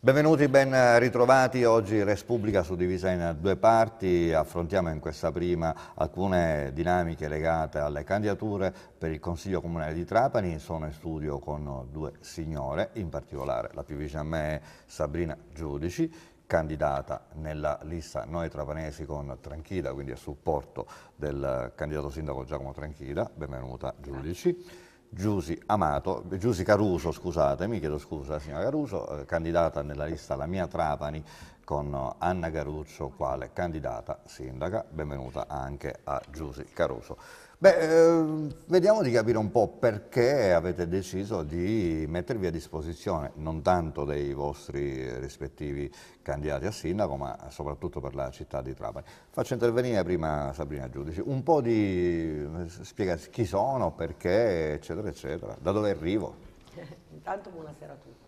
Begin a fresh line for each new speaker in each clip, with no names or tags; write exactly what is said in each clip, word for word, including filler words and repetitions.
Benvenuti, ben ritrovati. Oggi Res Publica suddivisa in due parti. Affrontiamo in questa prima alcune dinamiche legate alle candidature per il Consiglio Comunale di Trapani. Sono in studio con due signore, in particolare la più vicina a me è Sabrina Giudici, candidata nella lista Noi Trapanesi con Tranchida, quindi a supporto del candidato sindaco Giacomo Tranchida. Benvenuta Giudici. Giusy Amato, Giusy Caruso, scusatemi, chiedo scusa signora Caruso, eh, candidata nella lista La Mia Trapani con Anna Caruccio quale candidata sindaca. Benvenuta anche a Giusy Caruso. Beh, eh, vediamo di capire un po' perché avete deciso di mettervi a disposizione non tanto dei vostri rispettivi candidati a sindaco, ma soprattutto per la città di Trapani. Faccio intervenire prima Sabrina Giudici, un po' di spiegarsi chi sono, perché, eccetera, eccetera, da dove arrivo.
Intanto buonasera a tutti.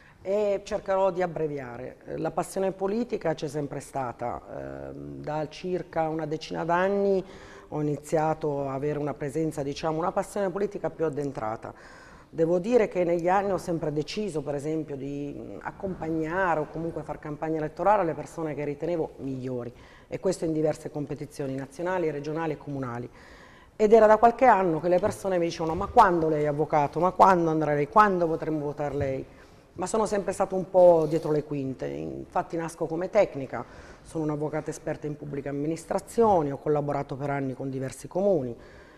E cercherò di abbreviare. La passione politica c'è sempre stata. Eh, da circa una decina d'anni ho iniziato a avere una presenza, diciamo, una passione politica più addentrata. Devo dire che negli anni ho sempre deciso, per esempio, di accompagnare o comunque far campagna elettorale alle persone che ritenevo migliori, e questo in diverse competizioni nazionali, regionali e comunali. Ed era da qualche anno che le persone mi dicevano: ma quando lei è avvocato? Ma quando andrà lei? Quando potremmo votare lei? Ma sono sempre stato un po' dietro le quinte. Infatti nasco come tecnica, sono un'avvocata esperta in pubbliche amministrazioni, ho collaborato per anni con diversi comuni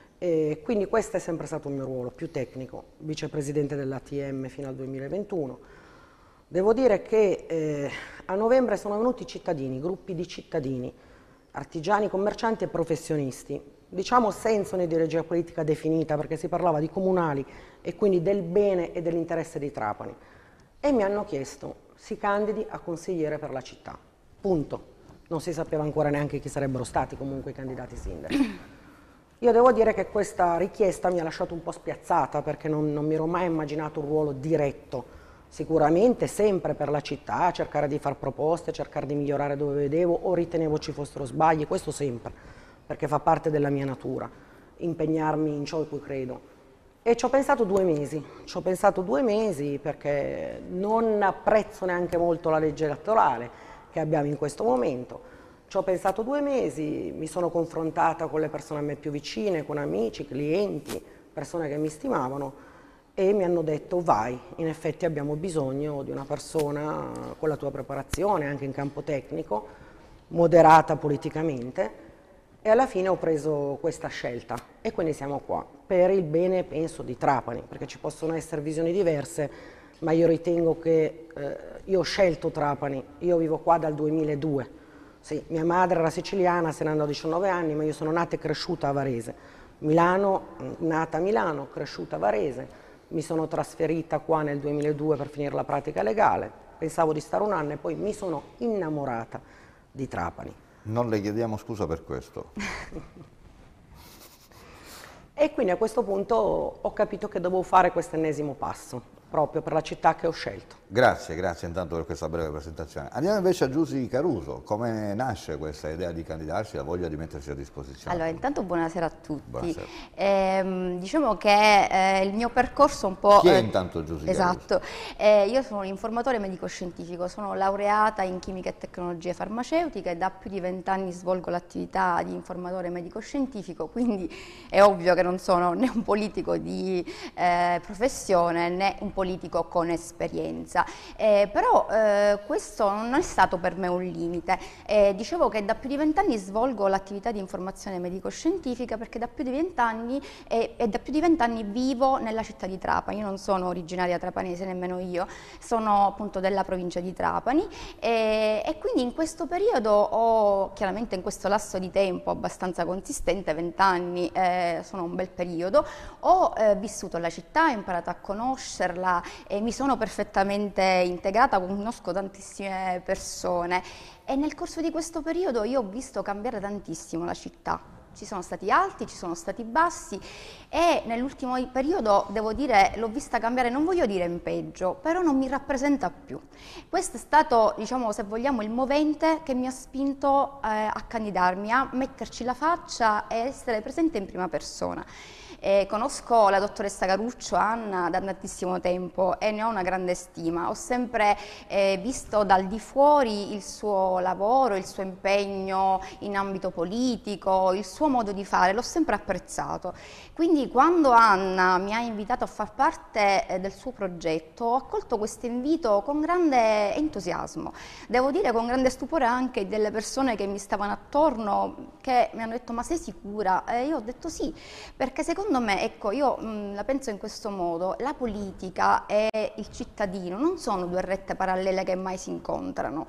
e quindi questo è sempre stato il mio ruolo, più tecnico, vicepresidente dell'A T M fino al duemilaventuno. Devo dire che eh, a novembre sono venuti cittadini, gruppi di cittadini, artigiani, commercianti e professionisti, diciamo senza un'ideologia politica definita, perché si parlava di comunali e quindi del bene e dell'interesse di Trapani, e mi hanno chiesto: si candidi a consigliere per la città, punto. Non si sapeva ancora neanche chi sarebbero stati comunque i candidati sindaci. Io devo dire che questa richiesta mi ha lasciato un po' spiazzata, perché non, non mi ero mai immaginato un ruolo diretto, sicuramente sempre per la città, cercare di far proposte, cercare di migliorare dove vedevo o ritenevo ci fossero sbagli, questo sempre, perché fa parte della mia natura, impegnarmi in ciò in cui credo. E ci ho pensato due mesi, ci ho pensato due mesi perché non apprezzo neanche molto la legge elettorale che abbiamo in questo momento. Ci ho pensato due mesi, mi sono confrontata con le persone a me più vicine, con amici, clienti, persone che mi stimavano, e mi hanno detto: vai, in effetti abbiamo bisogno di una persona con la tua preparazione, anche in campo tecnico, moderata politicamente. E alla fine ho preso questa scelta e quindi siamo qua, per il bene, penso, di Trapani, perché ci possono essere visioni diverse, ma io ritengo che eh, io ho scelto Trapani, io vivo qua dal duemiladue. Sì, mia madre era siciliana, se ne andò a diciannove anni, ma io sono nata e cresciuta a Varese. Milano, nata a Milano, cresciuta a Varese, mi sono trasferita qua nel duemiladue per finire la pratica legale, pensavo di stare un anno e poi mi sono innamorata di Trapani.
Non le chiediamo scusa per questo.
E quindi a questo punto ho capito che dovevo fare questo ennesimo passo, proprio per la città che ho scelto.
Grazie, grazie intanto per questa breve presentazione. Andiamo invece a Giusy Caruso. Come nasce questa idea di candidarsi, la voglia di mettersi a disposizione?
Allora, intanto buonasera a tutti.
Buonasera.
Eh, diciamo che eh, il mio percorso un po'...
Chi è
eh,
intanto Giusy
Esatto. Eh, io sono un informatore medico-scientifico, sono laureata in chimica e tecnologie farmaceutiche e da più di vent'anni svolgo l'attività di informatore medico-scientifico, quindi è ovvio che non sono né un politico di eh, professione né un politico con esperienza. Eh, però eh, questo non è stato per me un limite. Eh, dicevo che da più di vent'anni svolgo l'attività di informazione medico-scientifica perché da più di vent'anni e, e da più di vent'anni vivo nella città di Trapani. Io non sono originaria trapanese, nemmeno io, sono appunto della provincia di Trapani e, e quindi in questo periodo ho, chiaramente in questo lasso di tempo abbastanza consistente, vent'anni eh, sono un bel periodo, ho eh, vissuto la città, ho imparato a conoscerla e mi sono perfettamente integrata, conosco tantissime persone e nel corso di questo periodo io ho visto cambiare tantissimo la città. Ci sono stati alti, ci sono stati bassi e nell'ultimo periodo, devo dire, l'ho vista cambiare, non voglio dire in peggio, però non mi rappresenta più. Questo è stato, diciamo, se vogliamo, il movente che mi ha spinto eh, a candidarmi, a metterci la faccia e essere presente in prima persona. Eh, conosco la dottoressa Caruccio, Anna, da tantissimo tempo e ne ho una grande stima. Ho sempre eh, visto dal di fuori il suo lavoro, il suo impegno in ambito politico, il suo modo di fare, l'ho sempre apprezzato. Quindi quando Anna mi ha invitato a far parte eh, del suo progetto, ho accolto questo invito con grande entusiasmo. Devo dire con grande stupore anche delle persone che mi stavano attorno, che mi hanno detto: ma sei sicura? E io ho detto sì, perché secondo me, ecco, io mh, la penso in questo modo: la politica e il cittadino non sono due rette parallele che mai si incontrano.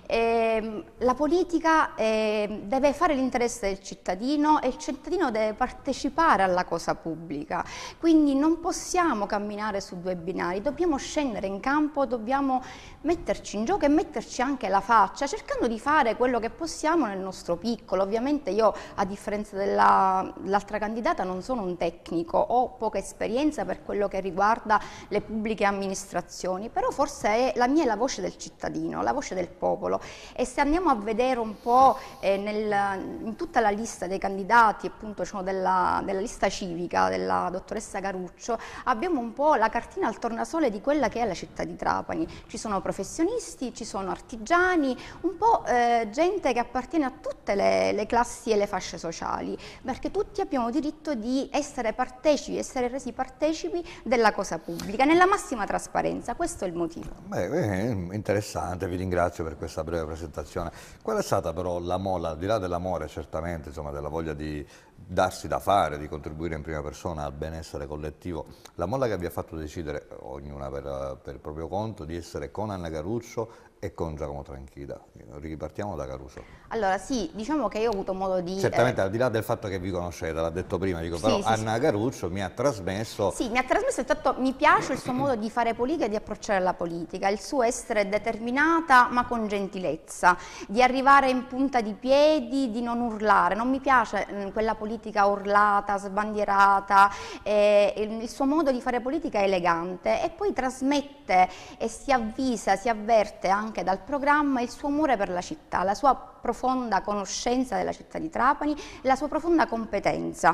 E, la politica eh, deve fare l'interesse del cittadino e il cittadino deve partecipare alla cosa pubblica, quindi non possiamo camminare su due binari, dobbiamo scendere in campo, dobbiamo metterci in gioco e metterci anche la faccia, cercando di fare quello che possiamo nel nostro piccolo. Ovviamente io, a differenza dell'altra candidata, non sono un tecnico, ho poca esperienza per quello che riguarda le pubbliche amministrazioni, però forse è, la mia è la voce del cittadino, la voce del popolo. E se andiamo a vedere un po' eh, nel, in tutta la lista dei candidati, appunto, diciamo, della, della lista civica della dottoressa Caruccio, abbiamo un po' la cartina al tornasole di quella che è la città di Trapani. Ci sono professionisti, ci sono artigiani, un po' eh, gente che appartiene a tutte le, le classi e le fasce sociali, perché tutti abbiamo diritto di essere partecipi, essere resi partecipi della cosa pubblica, nella massima trasparenza. Questo è il motivo.
Beh, è interessante, vi ringrazio per questa breve presentazione. Qual è stata però la molla, al di là dell'amore certamente, insomma, della voglia di darsi da fare, di contribuire in prima persona al benessere collettivo, la molla che vi ha fatto decidere, ognuna per, per il proprio conto, di essere con Anna Caruccio e con Giacomo Tranchida? Ripartiamo da Caruso.
Allora sì, diciamo che io ho avuto modo di...
Certamente,
eh,
al di là del fatto che vi conoscete, l'ha detto prima, dico,
sì,
però
sì,
Anna
sì.
Caruccio mi ha trasmesso...
Sì, mi ha trasmesso intanto, mi piace il suo modo di fare politica e di approcciare la politica, il suo essere determinata ma con gentilezza, di arrivare in punta di piedi, di non urlare. Non mi piace mh, quella politica urlata, sbandierata, eh, il, il suo modo di fare politica è elegante e poi trasmette e si avvisa, si avverte anche dal programma il suo amore per la città, la sua profonda conoscenza della città di Trapani, la sua profonda competenza.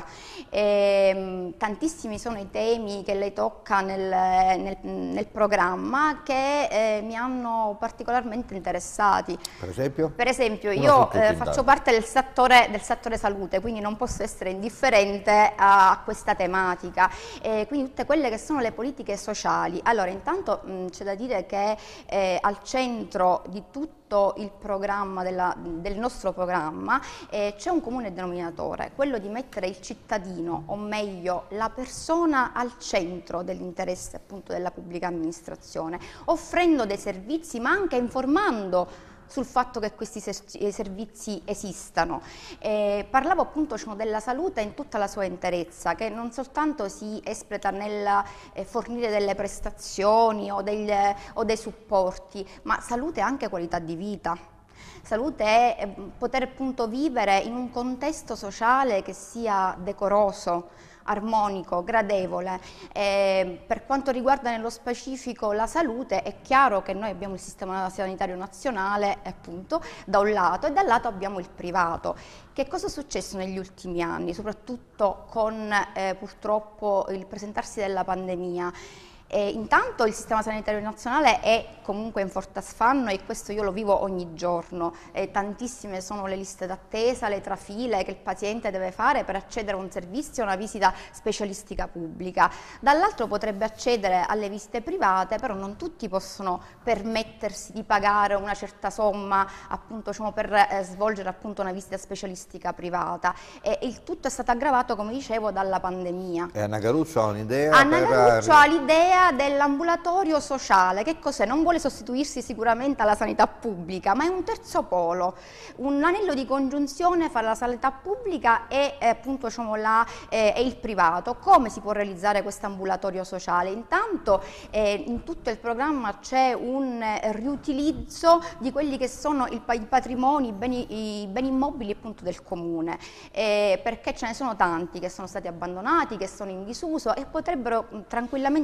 E, tantissimi sono i temi che lei tocca nel, nel, nel programma che eh, mi hanno particolarmente interessati.
Per esempio?
Per esempio,
Uno
io
su
eh,
tutti,
faccio
intanto.
parte del settore, del settore salute, quindi non posso essere indifferente a, a questa tematica, e quindi tutte quelle che sono le politiche sociali. Allora, intanto c'è da dire che eh, al centro di tutto il programma della, del nostro programma eh, c'è un comune denominatore, quello di mettere il cittadino, o meglio la persona, al centro dell'interesse appunto della pubblica amministrazione, offrendo dei servizi ma anche informando sul fatto che questi servizi esistano. Eh, parlavo appunto diciamo, della salute in tutta la sua interezza, che non soltanto si espleta nel eh, fornire delle prestazioni o, degli, o dei supporti, ma salute è anche qualità di vita. Salute è eh, poter appunto vivere in un contesto sociale che sia decoroso, armonico, gradevole. Eh, per quanto riguarda nello specifico la salute, è chiaro che noi abbiamo il sistema sanitario nazionale, appunto, da un lato, e dal lato abbiamo il privato. Che cosa è successo negli ultimi anni, soprattutto con eh, purtroppo il presentarsi della pandemia? Eh, intanto il sistema sanitario nazionale è comunque in forte affanno e questo io lo vivo ogni giorno. Eh, tantissime sono le liste d'attesa, le trafile che il paziente deve fare per accedere a un servizio, a una visita specialistica pubblica. Dall'altro potrebbe accedere alle visite private, però non tutti possono permettersi di pagare una certa somma appunto, diciamo, per eh, svolgere appunto una visita specialistica privata. E il tutto è stato aggravato, come dicevo, dalla pandemia.
E Anna Caruccio ha un'idea?
Anna
per...
Caruccio ha l'idea dell'ambulatorio sociale. Che cos'è? Non vuole sostituirsi sicuramente alla sanità pubblica, ma è un terzo polo, un anello di congiunzione fra la sanità pubblica e eh, appunto diciamo, la, eh, e il privato. Come si può realizzare questo ambulatorio sociale? Intanto eh, in tutto il programma c'è un eh, riutilizzo di quelli che sono il, i patrimoni, i beni, i beni immobili appunto del comune, eh, perché ce ne sono tanti che sono stati abbandonati, che sono in disuso e potrebbero mh, tranquillamente essere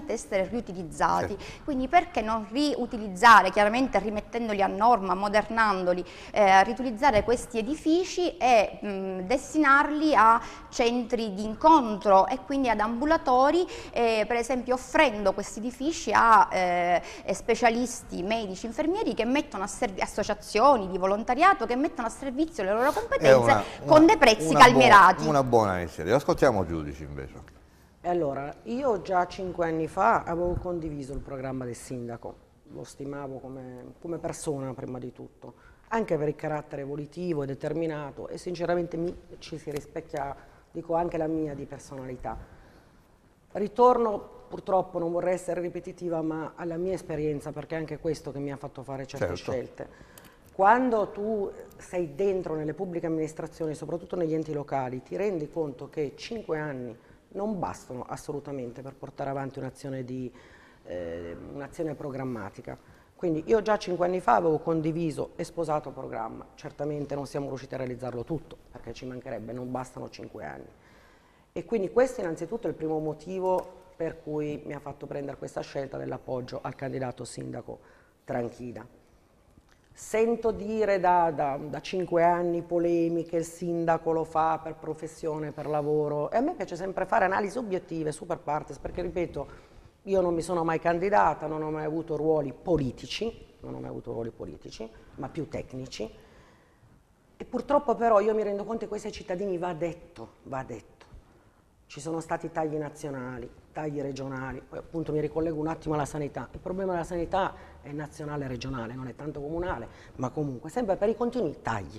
essere riutilizzati.
Certo.
Quindi perché non riutilizzare, chiaramente rimettendoli a norma, modernandoli, eh, riutilizzare questi edifici e mh, destinarli a centri di incontro e quindi ad ambulatori, eh, per esempio offrendo questi edifici a eh, specialisti, medici, infermieri che mettono a servizio, associazioni di volontariato che mettono a servizio le loro competenze
una,
con
una,
dei prezzi
una
calmierati.
Buona, una buona iniziativa. Ascoltiamo giudici invece.
E allora, io già cinque anni fa avevo condiviso il programma del sindaco, lo stimavo come, come persona prima di tutto, anche per il carattere volitivo e determinato, e sinceramente mi, ci si rispecchia, dico anche la mia di personalità. Ritorno, purtroppo non vorrei essere ripetitiva, ma alla mia esperienza, perché è anche questo che mi ha fatto fare certe
Certo.
scelte. Quando tu sei dentro nelle pubbliche amministrazioni, soprattutto negli enti locali, ti rendi conto che cinque anni non bastano assolutamente per portare avanti un'azione di, eh, un'azione programmatica. Quindi io già cinque anni fa avevo condiviso e sposato il programma, certamente non siamo riusciti a realizzarlo tutto, perché ci mancherebbe, non bastano cinque anni. E quindi questo innanzitutto è il primo motivo per cui mi ha fatto prendere questa scelta dell'appoggio al candidato sindaco Tranchida. Sento dire da, da, da cinque anni polemiche, il sindaco lo fa per professione, per lavoro, e a me piace sempre fare analisi obiettive, super partes, perché ripeto, io non mi sono mai candidata, non ho mai avuto ruoli politici, non ho mai avuto ruoli politici, ma più tecnici, e purtroppo però io mi rendo conto che questo ai cittadini va detto, va detto. Ci sono stati tagli nazionali, tagli regionali, poi appunto mi ricollego un attimo alla sanità. Il problema della sanità è nazionale e regionale, non è tanto comunale, ma comunque sempre per i continui tagli.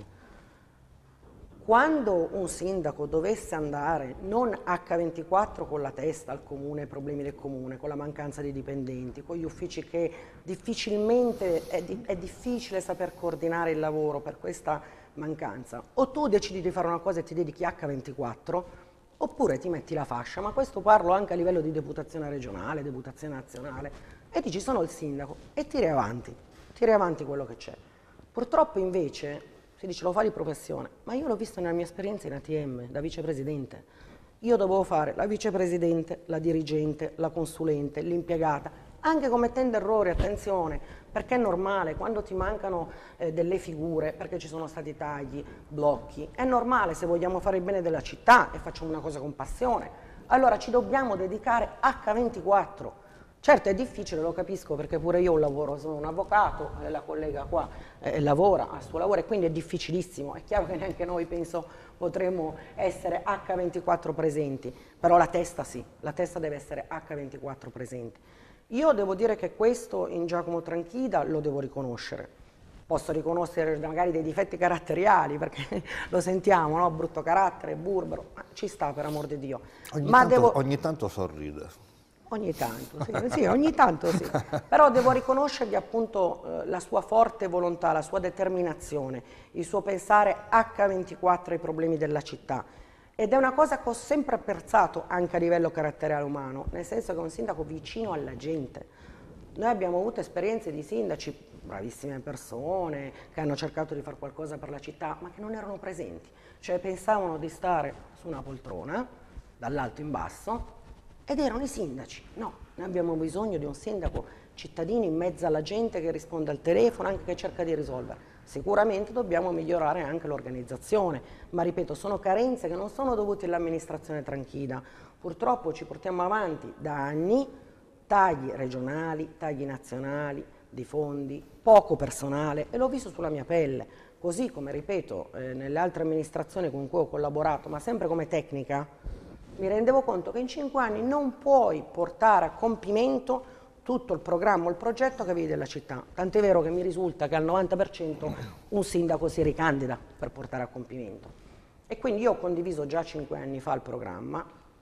Quando un sindaco dovesse andare non acca ventiquattro con la testa al comune, ai problemi del comune, con la mancanza di dipendenti, con gli uffici che difficilmente è, di, è difficile saper coordinare il lavoro per questa mancanza, o tu decidi di fare una cosa e ti dedichi acca ventiquattro, oppure ti metti la fascia, ma questo parlo anche a livello di deputazione regionale, deputazione nazionale, e dici sono il sindaco e tiri avanti, tiri avanti quello che c'è. Purtroppo invece si dice lo fa di professione, ma io l'ho visto nella mia esperienza in A T M, da vicepresidente. Io dovevo fare la vicepresidente, la dirigente, la consulente, l'impiegata, anche commettendo errori, attenzione, perché è normale, quando ti mancano eh, delle figure, perché ci sono stati tagli, blocchi, è normale se vogliamo fare il bene della città e facciamo una cosa con passione, allora ci dobbiamo dedicare acca ventiquattro. Certo è difficile, lo capisco, perché pure io ho un lavoro, sono un avvocato, la collega qua eh, lavora al suo lavoro e quindi è difficilissimo, è chiaro che neanche noi penso potremmo essere acca ventiquattro presenti, però la testa sì, la testa deve essere acca ventiquattro presenti. Io devo dire che questo in Giacomo Tranchida lo devo riconoscere. Posso riconoscere magari dei difetti caratteriali, perché lo sentiamo, no? Brutto carattere, burbero, ma ci sta, per amor di Dio.
Ogni,
ma
tanto,
devo...
ogni tanto sorride.
Ogni tanto, sì, sì, ogni tanto sì. Però devo riconoscergli appunto eh, la sua forte volontà, la sua determinazione, il suo pensare acca ventiquattro ai problemi della città. Ed è una cosa che ho sempre apprezzato anche a livello caratteriale umano, nel senso che è un sindaco vicino alla gente. Noi abbiamo avuto esperienze di sindaci, bravissime persone, che hanno cercato di fare qualcosa per la città, ma che non erano presenti. Cioè pensavano di stare su una poltrona, dall'alto in basso, ed erano i sindaci. No, noi abbiamo bisogno di un sindaco cittadino in mezzo alla gente che risponde al telefono, anche che cerca di risolvere. Sicuramente dobbiamo migliorare anche l'organizzazione, ma ripeto, sono carenze che non sono dovute all'amministrazione Tranchida. Purtroppo ci portiamo avanti da anni tagli regionali, tagli nazionali, di fondi, poco personale, e l'ho visto sulla mia pelle. Così come, ripeto, eh, nelle altre amministrazioni con cui ho collaborato, ma sempre come tecnica, mi rendevo conto che in cinque anni non puoi portare a compimento tutto il programma o il progetto che avevi della città. Tant'è vero che mi risulta che al novanta per cento un sindaco si ricandida per portare a compimento. E quindi io ho condiviso già cinque anni fa il programma,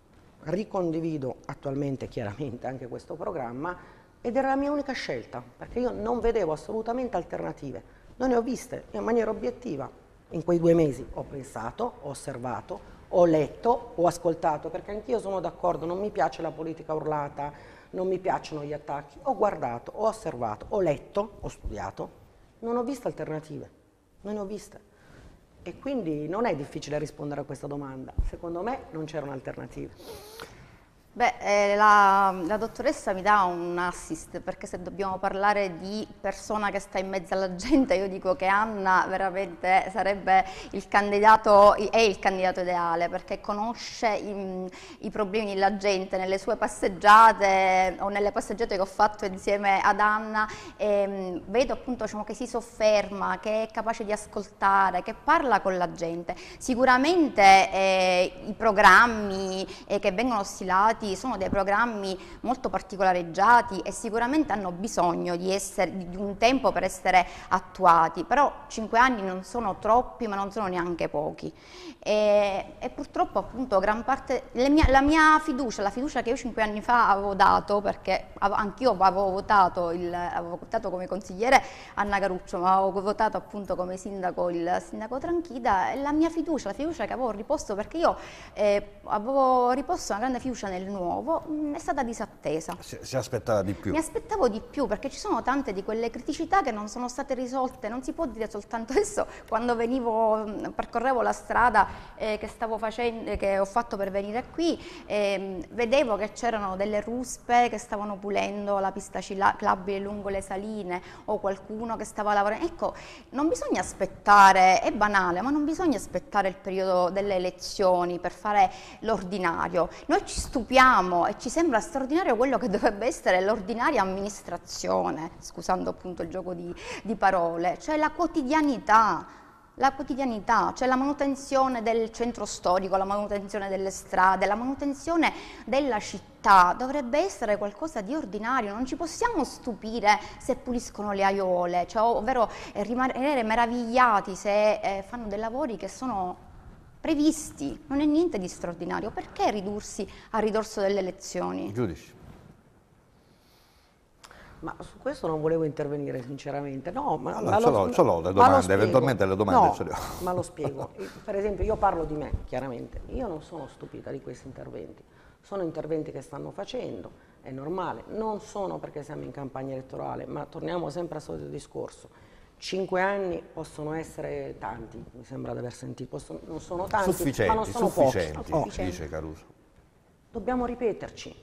ricondivido attualmente chiaramente anche questo programma, ed era la mia unica scelta, perché io non vedevo assolutamente alternative. Non ne ho viste in maniera obiettiva. In quei due mesi ho pensato, ho osservato, ho letto, ho ascoltato, perché anch'io sono d'accordo, non mi piace la politica urlata, non mi piacciono gli attacchi. Ho guardato, ho osservato, ho letto, ho studiato, non ho visto alternative, non ne ho viste. E quindi non è difficile rispondere a questa domanda. Secondo me non c'erano alternative.
Beh, eh, la, la dottoressa mi dà un assist, perché se dobbiamo parlare di persona che sta in mezzo alla gente, io dico che Anna veramente sarebbe il candidato, è il candidato ideale, perché conosce i, i problemi della gente. Nelle sue passeggiate o nelle passeggiate che ho fatto insieme ad Anna, ehm, vedo appunto, diciamo, che si sofferma, che è capace di ascoltare, che parla con la gente. Sicuramente eh, i programmi eh, che vengono stilati sono dei programmi molto particolareggiati e sicuramente hanno bisogno di, essere, di un tempo per essere attuati, però cinque anni non sono troppi, ma non sono neanche pochi. E, e purtroppo appunto gran parte, mia, la mia fiducia, la fiducia che io cinque anni fa avevo dato, perché anch'io avevo votato, il, avevo votato come consigliere Anna Caruccio, ma avevo votato appunto come sindaco il sindaco Tranchida, e la mia fiducia, la fiducia che avevo riposto, perché io eh, avevo riposto una grande fiducia nel nuovo, mh, è stata disattesa.
Si, si aspettava di più.
Mi aspettavo di più, perché ci sono tante di quelle criticità che non sono state risolte. Non si può dire soltanto adesso, quando venivo, percorrevo la strada eh, che stavo facendo, che ho fatto per venire qui, eh, vedevo che c'erano delle ruspe che stavano pulendo la pista ciclabile lungo le saline, o qualcuno che stava lavorando. Ecco, non bisogna aspettare, è banale, ma non bisogna aspettare il periodo delle elezioni per fare l'ordinario. Noi ci stupiamo e ci sembra straordinario quello che dovrebbe essere l'ordinaria amministrazione, scusando appunto il gioco di, di parole, cioè la quotidianità, la quotidianità, cioè la manutenzione del centro storico, la manutenzione delle strade, la manutenzione della città, dovrebbe essere qualcosa di ordinario. Non ci possiamo stupire se puliscono le aiuole, cioè, ovvero eh, rimanere meravigliati se eh, fanno dei lavori che sono previsti. Non è niente di straordinario. Perché ridursi a ridosso delle elezioni?
Giudici.
Ma su questo non volevo intervenire sinceramente. No, ma,
allora,
ma
ce
lo,
l'ho, ce l'ho le
ma
domande, eventualmente le domande
no,
ce le ho.
ma lo spiego. Per esempio, io parlo di me, chiaramente. Io non sono stupita di questi interventi. Sono interventi che stanno facendo, è normale. Non sono perché siamo in campagna elettorale, ma torniamo sempre al solito discorso. Cinque anni possono essere tanti, mi sembra di aver sentito, possono, non sono tanti,
sufficienti,
ma non sono
sufficienti,
pochi.
oh, dice Caruso.
Dobbiamo ripeterci.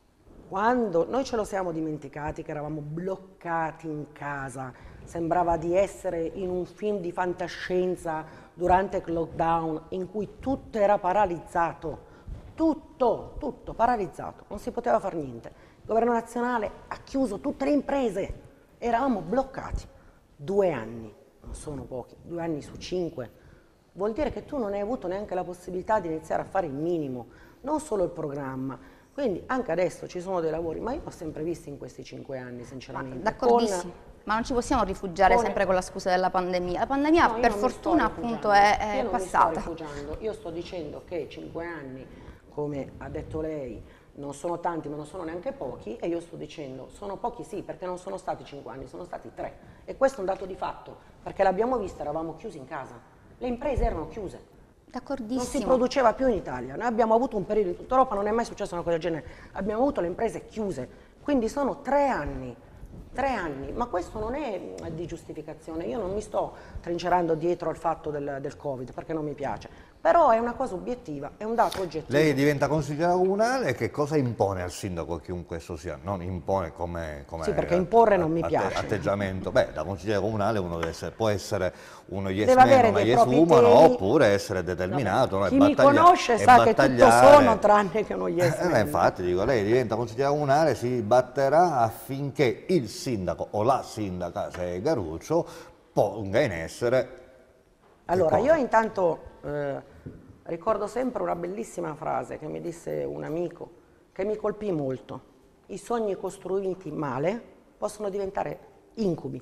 Quando noi ce lo siamo dimenticati che eravamo bloccati in casa, sembrava di essere in un film di fantascienza durante il lockdown in cui tutto era paralizzato, tutto, tutto paralizzato, non si poteva fare niente. Il governo nazionale ha chiuso tutte le imprese, eravamo bloccati. Due anni, non sono pochi, due anni su cinque, vuol dire che tu non hai avuto neanche la possibilità di iniziare a fare il minimo, non solo il programma. Quindi anche adesso ci sono dei lavori, ma io l'ho sempre visti in questi cinque anni, sinceramente.
D'accordissimo, con... ma non ci possiamo rifugiare con... sempre con la scusa della pandemia. La pandemia no, per fortuna appunto è, è
io non
passata.
Mi sto rifugiando. Io sto dicendo che cinque anni, come ha detto lei, non sono tanti ma non sono neanche pochi, e io sto dicendo sono pochi sì, perché non sono stati cinque anni, sono stati tre, e questo è un dato di fatto, perché l'abbiamo visto, eravamo chiusi in casa, le imprese erano chiuse,
d'accordissimo,
non si produceva più in Italia. Noi abbiamo avuto un periodo in tutta Europa, non è mai successa una cosa del genere, abbiamo avuto le imprese chiuse, quindi sono tre anni, tre anni, ma questo non è di giustificazione. Io non mi sto trincerando dietro al fatto del, del Covid, perché non mi piace. Però è una cosa obiettiva, è un dato oggettivo.
Lei diventa consigliere comunale, che cosa impone al sindaco, chiunque esso sia? Non impone come... come
sì, perché imporre non mi piace.
Atteggiamento. Beh, da consigliere comunale uno deve essere, può essere uno yes
deve
man,
avere
una
dei
yes woman,
temi...
oppure essere determinato. No,
chi mi conosce sa che tutto sono tranne che uno yes man.
Eh, infatti, dico, lei diventa consigliere comunale, si batterà affinché il sindaco o la sindaca, se è Caruccio, ponga in essere...
Allora, io intanto... Eh, ricordo sempre una bellissima frase che mi disse un amico, che mi colpì molto. I sogni costruiti male possono diventare incubi.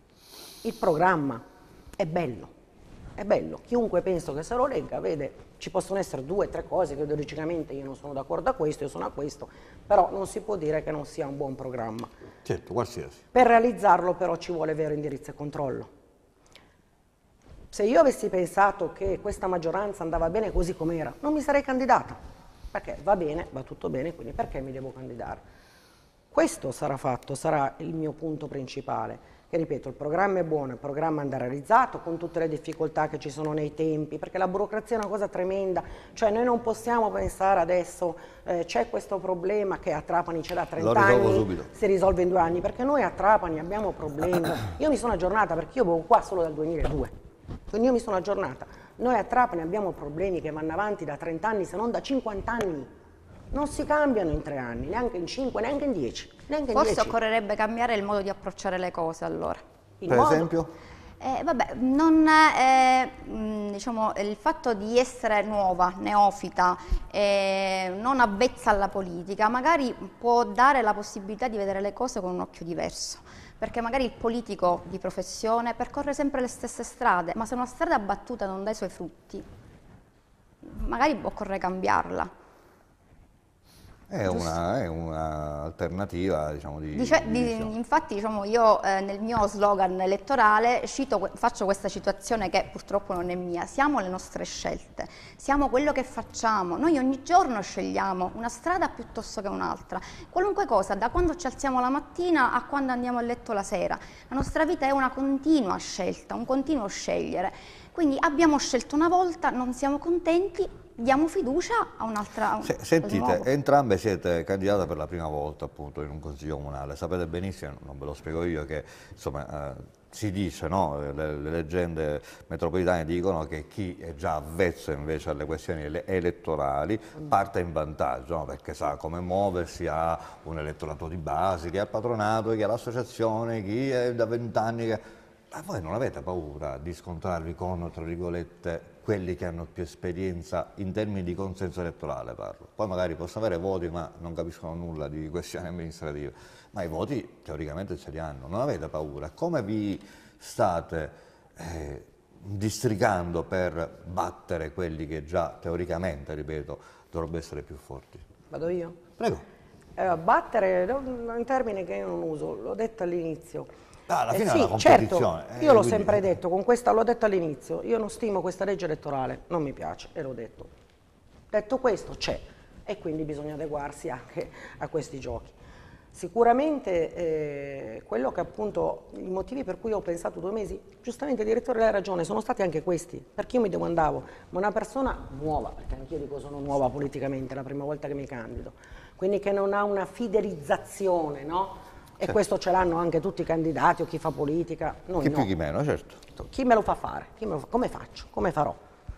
Il programma è bello, è bello. Chiunque penso che se lo legga vede, ci possono essere due o tre cose che ideologicamente io non sono d'accordo a questo, io sono a questo, però non si può dire che non sia un buon programma.
Certo, qualsiasi.
Per realizzarlo però ci vuole vero indirizzo e controllo. Se io avessi pensato che questa maggioranza andava bene così com'era, non mi sarei candidata, perché va bene, va tutto bene, quindi perché mi devo candidare? Questo sarà fatto, sarà il mio punto principale. Che ripeto, il programma è buono, il programma andrà realizzato con tutte le difficoltà che ci sono nei tempi, perché la burocrazia è una cosa tremenda, cioè noi non possiamo pensare adesso eh, c'è questo problema che a Trapani c'è da trenta anni, subito. Si risolve in due anni, perché noi a Trapani abbiamo problemi. Io mi sono aggiornata perché io avevo qua solo dal duemiladue, quindi io mi sono aggiornata. Noi a Trapani abbiamo problemi che vanno avanti da trenta anni, se non da cinquanta anni. Non si cambiano in tre anni, neanche in cinque, neanche in dieci. Neanche
Forse
in dieci.
occorrerebbe cambiare il modo di approcciare le cose allora.
Il per modo? esempio?
Eh, vabbè, non, eh, mh, diciamo, il fatto di essere nuova, neofita, eh, non avvezza alla politica, magari può dare la possibilità di vedere le cose con un occhio diverso. Perché magari il politico di professione percorre sempre le stesse strade, ma se una strada battuta non dà i suoi frutti, magari occorre cambiarla.
È un'alternativa, diciamo, di,
Dice,
di
di, infatti, diciamo, io eh, nel mio slogan elettorale cito, faccio questa citazione che purtroppo non è mia: siamo le nostre scelte, siamo quello che facciamo, noi ogni giorno scegliamo una strada piuttosto che un'altra, qualunque cosa, da quando ci alziamo la mattina a quando andiamo a letto la sera, la nostra vita è una continua scelta, un continuo scegliere, quindi abbiamo scelto una volta, non siamo contenti, diamo fiducia a un'altra.
Se, sentite, entrambe siete candidate per la prima volta appunto in un consiglio comunale, sapete benissimo, non ve lo spiego io, che insomma eh, si dice, no? le, le leggende metropolitane dicono che chi è già avvezzo invece alle questioni ele elettorali parte in vantaggio, no? Perché sa come muoversi, ha un elettorato di base, chi ha il patronato, chi ha l'associazione, chi è da vent'anni che... Ma voi non avete paura di scontrarvi con, tra virgolette, quelli che hanno più esperienza in termini di consenso elettorale, parlo. Poi magari possono avere voti ma non capiscono nulla di questioni amministrative, ma i voti teoricamente ce li hanno. Non avete paura? Come vi state eh, districando per battere quelli che già teoricamente, ripeto, dovrebbero essere più forti?
Vado io?
Prego.
Eh, battere è un termine che io non uso, l'ho detto all'inizio.
Ah, alla fine
eh
è
sì,
una competizione.
Certo, io
eh,
l'ho
quindi...
sempre detto, con questa l'ho detto all'inizio, io non stimo questa legge elettorale, non mi piace, e l'ho detto. Detto questo, c'è, e quindi bisogna adeguarsi anche a questi giochi. Sicuramente eh, quello che appunto, i motivi per cui ho pensato due mesi, giustamente il direttore ha ragione, sono stati anche questi, perché io mi domandavo, ma una persona nuova, perché anch'io dico sono nuova politicamente, è la prima volta che mi candido, quindi che non ha una fidelizzazione, no? E certo. Questo ce l'hanno anche tutti i candidati o chi fa politica. Noi
chi
no.
più chi meno, certo.
Chi me lo fa fare? Chi me lo fa? Come faccio? Come farò?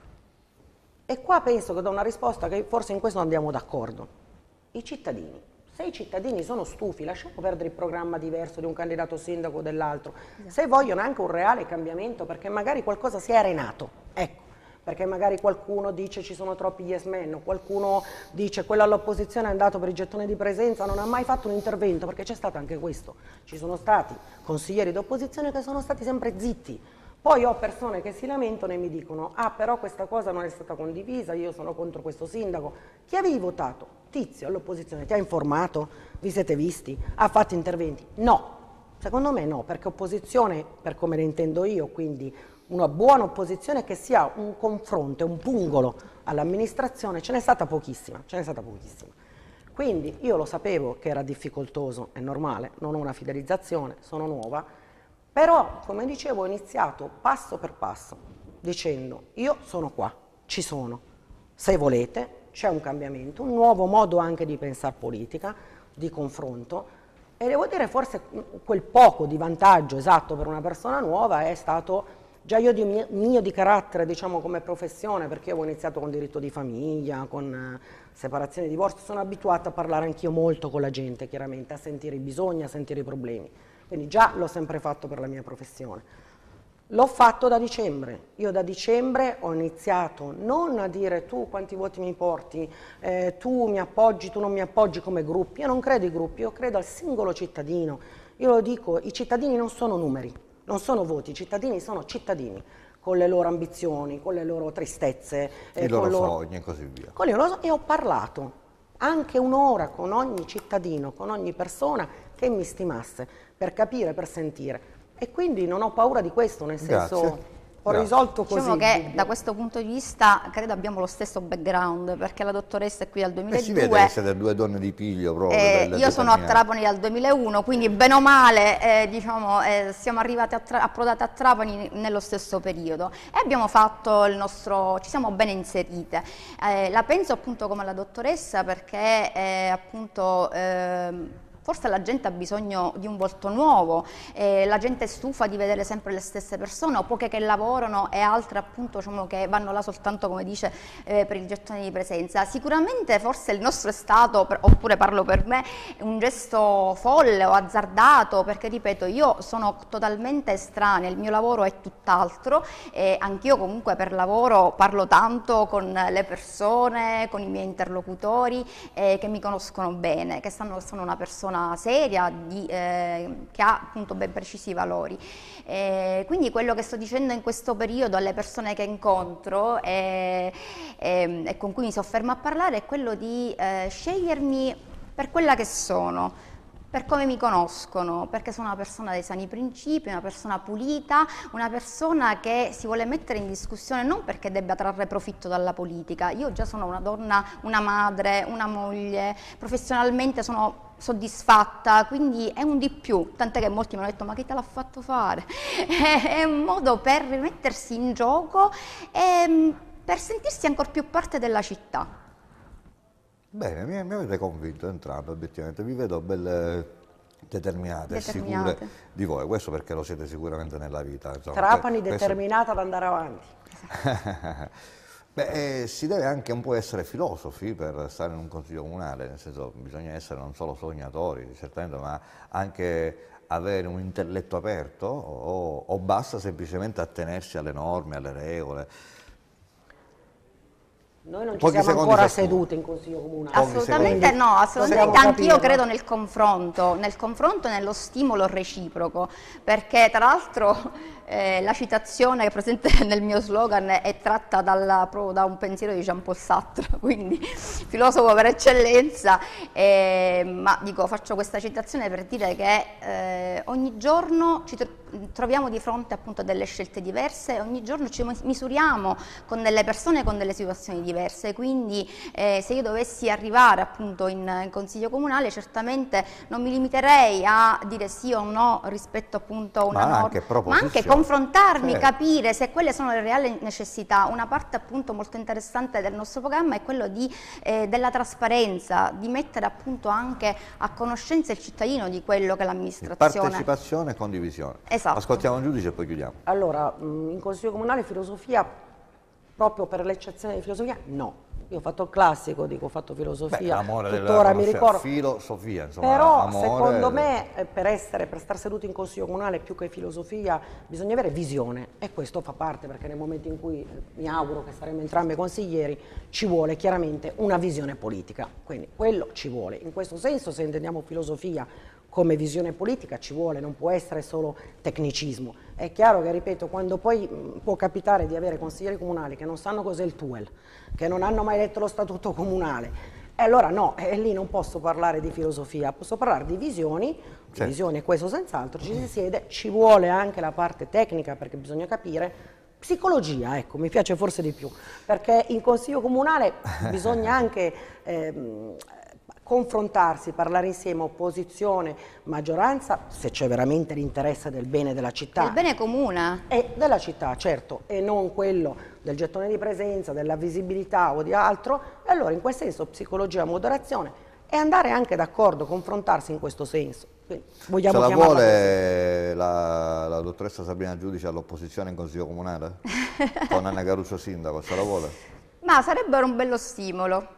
E qua penso che do una risposta che forse in questo andiamo d'accordo. I cittadini. Se i cittadini sono stufi, lasciamo perdere il programma diverso di un candidato sindaco o dell'altro. Esatto. Se vogliono anche un reale cambiamento, perché magari qualcosa si è arenato, ecco. Perché magari qualcuno dice ci sono troppi yes men, qualcuno dice quello all'opposizione è andato per il gettone di presenza, non ha mai fatto un intervento, perché c'è stato anche questo. Ci sono stati consiglieri d'opposizione che sono stati sempre zitti. Poi ho persone che si lamentano e mi dicono ah però questa cosa non è stata condivisa, io sono contro questo sindaco. Chi avevi votato? Tizio all'opposizione, ti ha informato? Vi siete visti? Ha fatto interventi? No, secondo me no, perché opposizione, per come le intendo io, quindi una buona opposizione che sia un confronto, un pungolo all'amministrazione, ce n'è stata pochissima, ce n'è stata pochissima. Quindi io lo sapevo che era difficoltoso, è normale, non ho una fidelizzazione, sono nuova, però come dicevo ho iniziato passo per passo dicendo io sono qua, ci sono, se volete c'è un cambiamento, un nuovo modo anche di pensare politica, di confronto, e devo dire forse quel poco di vantaggio esatto per una persona nuova è stato già io di mio, mio di carattere, diciamo come professione, perché io avevo iniziato con diritto di famiglia, con eh, separazione e divorzio, sono abituata a parlare anch'io molto con la gente, chiaramente, a sentire i bisogni, a sentire i problemi. Quindi già l'ho sempre fatto per la mia professione. L'ho fatto da dicembre. Io da dicembre ho iniziato non a dire tu quanti voti mi porti, eh, tu mi appoggi, tu non mi appoggi come gruppi. Io non credo ai gruppi, io credo al singolo cittadino. Io lo dico, i cittadini non sono numeri. Non sono voti, i cittadini sono cittadini, con le loro ambizioni, con le loro tristezze.
I eh, loro loro... sogni e così via.
Con io lo... E ho parlato anche un'ora con ogni cittadino, con ogni persona che mi stimasse, per capire, per sentire. E quindi non ho paura di questo, nel senso...
Grazie.
Ho risolto così.
Diciamo che da questo punto di vista credo abbiamo lo stesso background, perché la dottoressa è qui dal duemiladue.
E si vede che siete due donne di piglio proprio.
Eh, io sono a Trapani dal duemilauno, quindi bene o male eh, diciamo, eh, siamo arrivate a tra approdate a Trapani nello stesso periodo e abbiamo fatto il nostro, ci siamo ben inserite. Eh, la penso appunto come la dottoressa perché eh, appunto eh, forse la gente ha bisogno di un volto nuovo, eh, la gente è stufa di vedere sempre le stesse persone, o poche che lavorano e altre appunto diciamo, che vanno là soltanto, come dice, eh, per il gettone di presenza. Sicuramente forse il nostro è stato, per, oppure parlo per me, un gesto folle o azzardato, perché ripeto, io sono totalmente estranea, il mio lavoro è tutt'altro e anch'io comunque per lavoro parlo tanto con le persone, con i miei interlocutori eh, che mi conoscono bene, che sanno che sono una persona seria di, eh, che ha appunto ben precisi valori. Eh, quindi quello che sto dicendo in questo periodo alle persone che incontro e, e, e con cui mi soffermo a parlare è quello di eh, scegliermi per quella che sono, per come mi conoscono, perché sono una persona dei sani principi, una persona pulita, una persona che si vuole mettere in discussione non perché debba trarre profitto dalla politica. Io già sono una donna, una madre, una moglie, professionalmente sono soddisfatta, quindi è un di più, tant'è che molti mi hanno detto ma chi te l'ha fatto fare? È un modo per rimettersi in gioco e per sentirsi ancora più parte della città.
Bene, mi, mi avete convinto entrambe, obiettivamente, vi vedo belle determinate,
Determinate.
sicure di voi, questo perché lo siete sicuramente nella vita. Insomma.
Trapani
questo...
determinata ad andare avanti.
Beh, eh, si deve anche un po' essere filosofi per stare in un consiglio comunale, nel senso bisogna essere non solo sognatori, certamente, ma anche avere un intelletto aperto o, o basta semplicemente attenersi alle norme, alle regole.
Noi non ci
Pochi
siamo ancora
ciascuno.
seduti in Consiglio Comunale.
Assolutamente no, assolutamente
Dobbiamo
anch'io
capirlo.
credo nel confronto, nel confronto e nello stimolo reciproco, perché tra l'altro eh, la citazione che è presente nel mio slogan è tratta dalla, proprio da un pensiero di Jean-Paul Sartre, quindi filosofo per eccellenza, eh, ma dico, faccio questa citazione per dire che eh, ogni giorno ci tro troviamo di fronte appunto a delle scelte diverse, ogni giorno ci misuriamo con delle persone, con delle situazioni diverse, quindi eh, se io dovessi arrivare appunto in, in Consiglio Comunale certamente non mi limiterei a dire sì o no rispetto appunto a una
Ma
norma,
anche
ma anche confrontarmi,
certo.
capire se quelle sono le reali necessità. Una parte appunto molto interessante del nostro programma è quello di, eh, della trasparenza, di mettere appunto anche a conoscenza il cittadino di quello che è l'amministrazione.
Partecipazione e condivisione.
Esatto.
Ascoltiamo il giudice e poi chiudiamo.
Allora, in Consiglio Comunale filosofia, proprio per l'eccezione di filosofia, no. Io ho fatto il classico, dico, ho fatto filosofia, tuttora mi ricordo.
Filosofia, insomma.
Però
amore...
secondo me per essere, per stare seduti in Consiglio Comunale più che filosofia bisogna avere visione e questo fa parte perché nel momento in cui mi auguro che saremo entrambi consiglieri ci vuole chiaramente una visione politica, quindi quello ci vuole. In questo senso se intendiamo filosofia come visione politica ci vuole, non può essere solo tecnicismo. È chiaro che, ripeto, quando poi mh, può capitare di avere consiglieri comunali che non sanno cos'è il T U E L, che non hanno mai letto lo statuto comunale, e allora no, e lì non posso parlare di filosofia, posso parlare di visioni,
certo.
visioni, questo senz'altro, ci si siede, ci vuole anche la parte tecnica perché bisogna capire, psicologia, ecco, mi piace forse di più, perché in consiglio comunale bisogna anche ehm, confrontarsi, parlare insieme, opposizione, maggioranza, se c'è veramente l'interesse del bene della città.
Il bene comune.
E della città, certo, e non quello del gettone di presenza, della visibilità o di altro, e allora in quel senso psicologia, moderazione e andare anche d'accordo, confrontarsi in questo senso. Quindi, vogliamo
Se la
chiamarla
vuole la, la dottoressa Sabrina Giudice all'opposizione in Consiglio Comunale? Con Anna Caruso sindaco, se la vuole?
Ma sarebbe un bello stimolo.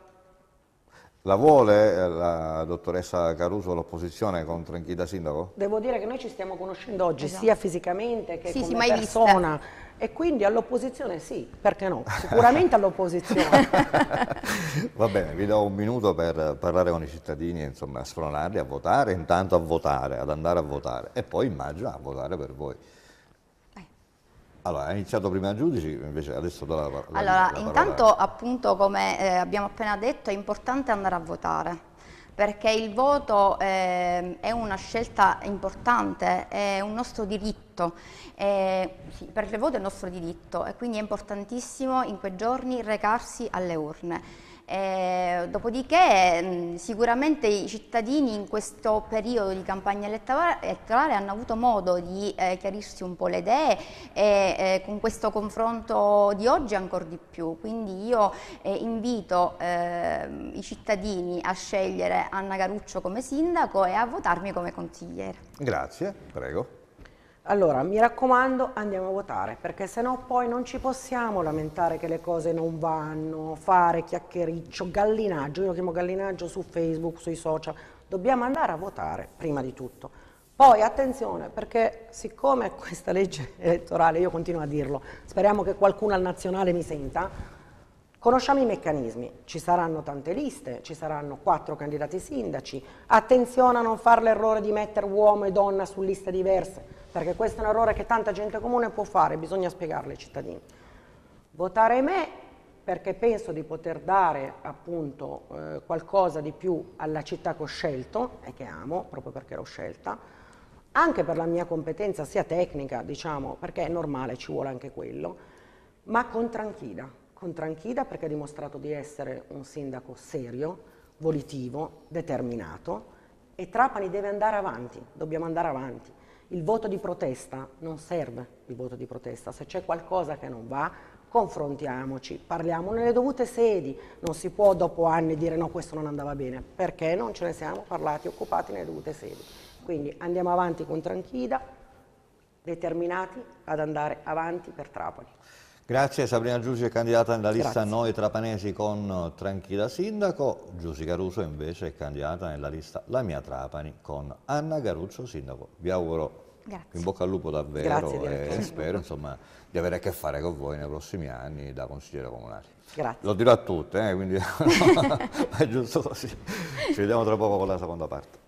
La vuole la dottoressa Caruso l'opposizione con Tranchida sindaco?
Devo dire che noi ci stiamo conoscendo oggi,
esatto.
sia fisicamente che
sì,
come
sì, mai
persona,
vista.
E quindi all'opposizione sì, perché no? Sicuramente all'opposizione.
Va bene, vi do un minuto per parlare con i cittadini, insomma, a spronarli a votare, intanto a votare, ad andare a votare e poi immagino a votare per voi. Allora, ha iniziato prima Giudici, invece adesso do la, la,
allora,
la
intanto
parola.
appunto come eh, abbiamo appena detto è importante andare a votare, perché il voto eh, è una scelta importante, è un nostro diritto, eh, sì, per il voto è il nostro diritto e quindi è importantissimo in quei giorni recarsi alle urne. Eh, dopodiché mh, sicuramente i cittadini in questo periodo di campagna elettorale, elettorale hanno avuto modo di eh, chiarirsi un po' le idee e eh, con questo confronto di oggi ancora di più, quindi io eh, invito eh, i cittadini a scegliere Anna Caruccio come sindaco e a votarmi come consigliere.
Grazie, prego.
Allora, mi raccomando, andiamo a votare, perché sennò poi non ci possiamo lamentare che le cose non vanno, fare chiacchiericcio, gallinaggio, io lo chiamo gallinaggio su Facebook, sui social, dobbiamo andare a votare prima di tutto. Poi attenzione, perché siccome questa legge elettorale, io continuo a dirlo, speriamo che qualcuno al nazionale mi senta, conosciamo i meccanismi, ci saranno tante liste, ci saranno quattro candidati sindaci, attenzione a non fare l'errore di mettere uomo e donna su liste diverse, perché questo è un errore che tanta gente comune può fare, bisogna spiegarlo ai cittadini. Votare me perché penso di poter dare appunto eh, qualcosa di più alla città che ho scelto e che amo, proprio perché l'ho scelta, anche per la mia competenza sia tecnica, diciamo, perché è normale, ci vuole anche quello, ma con tranquilla, con tranquilla perché ha dimostrato di essere un sindaco serio, volitivo, determinato e Trapani deve andare avanti, dobbiamo andare avanti. Il voto di protesta non serve, il voto di protesta, se c'è qualcosa che non va, confrontiamoci, parliamo nelle dovute sedi, non si può dopo anni dire no, questo non andava bene, perché non ce ne siamo parlati, occupati nelle dovute sedi. Quindi andiamo avanti con tranquilla, determinati ad andare avanti per Trapani.
Grazie, Sabrina Giusi è candidata nella lista
Grazie.
Noi Trapanesi con Tranquilla Sindaco, Giusy Caruso invece è candidata nella lista La Mia Trapani con Anna Caruccio Sindaco. Vi auguro
Grazie.
in bocca al lupo davvero.
Grazie,
e spero insomma, di avere a che fare con voi nei prossimi anni da consigliere comunale.
Grazie.
Lo dirò a tutte, eh, quindi è giusto così. Ci vediamo tra poco con la seconda parte.